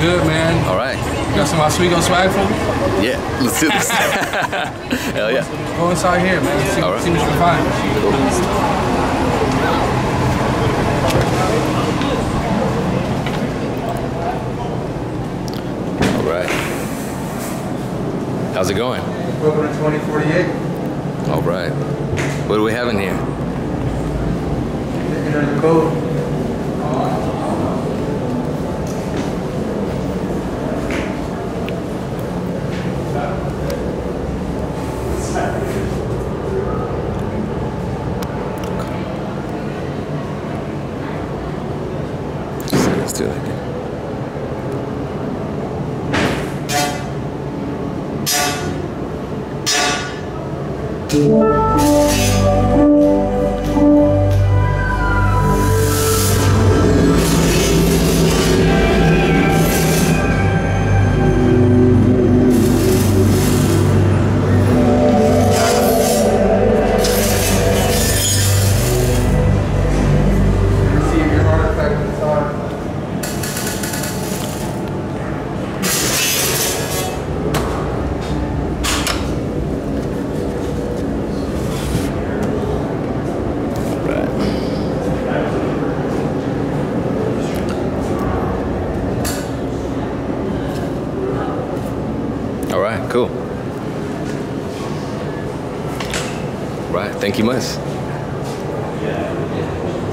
Good, man. All right. You got some Ozweego swag for me? Yeah, let's do this. Hell yeah. Go inside here, man. See, All right. see what you can find. All right. How's it going? Welcome to 2048. All right. What do we have in here? Enter the code. Let's do that again. All right, cool. Right, thank you much.